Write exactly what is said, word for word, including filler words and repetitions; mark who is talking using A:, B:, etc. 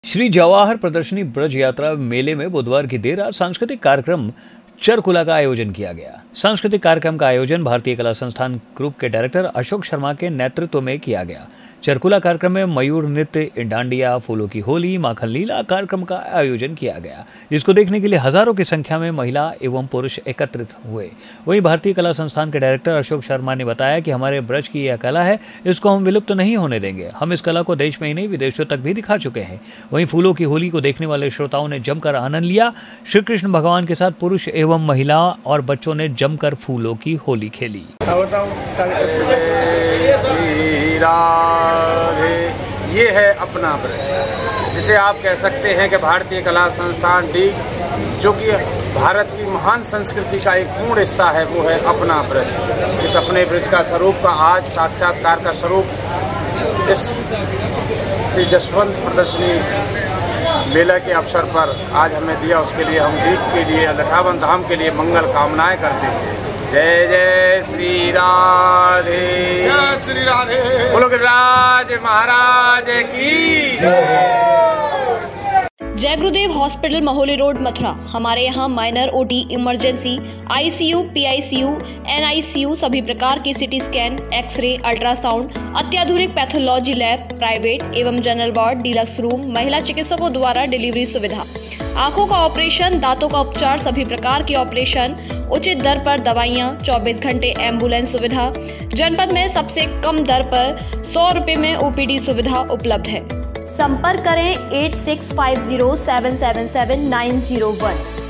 A: श्री जवाहर प्रदर्शनी ब्रज यात्रा मेले में बुधवार की देर रात सांस्कृतिक कार्यक्रम चरकुला का आयोजन किया गया। सांस्कृतिक कार्यक्रम का आयोजन भारतीय कला संस्थान ग्रुप के डायरेक्टर अशोक शर्मा के नेतृत्व में किया गया। चरकुला कार्यक्रम में मयूर नृत्य, डांडिया, फूलों की होली, माखन लीला कार्यक्रम का आयोजन किया गया, जिसको देखने के लिए हजारों की संख्या में महिला एवं पुरुष एकत्रित हुए। वहीं भारतीय कला संस्थान के डायरेक्टर अशोक शर्मा ने बताया कि हमारे ब्रज की यह कला है, इसको हम विलुप्त नहीं होने देंगे। हम इस कला को देश में ही नहीं विदेशों तक भी दिखा चुके हैं। वहीं फूलों की होली को देखने वाले श्रोताओं ने जमकर आनंद लिया। श्री कृष्ण भगवान के साथ पुरुष एवं महिला और बच्चों ने जमकर फूलों की होली खेली।
B: ये है अपना ब्रज, जिसे आप कह सकते हैं कि भारतीय कला संस्थान डी, जो कि भारत की महान संस्कृति का एक पूर्ण हिस्सा है, वो है अपना ब्रज। इस अपने ब्रज का स्वरूप का आज साक्षात्कार का स्वरूप इस श्री जसवंत प्रदर्शनी मेला के अवसर पर आज हमें दिया। उसके लिए हम दीप के लिए, लठावन धाम के लिए मंगल कामनाएं करते हैं। जय जय श्री राधे,
C: जय श्री राधे,
B: बोलो गिरिराज महाराज की
D: जय गुरुदेव हॉस्पिटल, महोली रोड, मथुरा। हमारे यहाँ minor, OT, emergency, ICU, PICU, NICU, सभी प्रकार की सिटी स्कैन, एक्सरे, अल्ट्रासाउंड, अत्याधुनिक पैथोलॉजी लैब, प्राइवेट एवं जनरल वार्ड, डीलक्स रूम, महिला चिकित्सकों द्वारा डिलीवरी सुविधा, आंखों का ऑपरेशन, दांतों का उपचार, सभी प्रकार की ऑपरेशन, उचित दर पर दवाइयाँ, चौबीस घंटे एम्बुलेंस सुविधा। जनपद में सबसे कम दर पर सौ रुपए में ओपीडी सुविधा उपलब्ध है। संपर्क करें at six five zero seven seven seven nine zero one.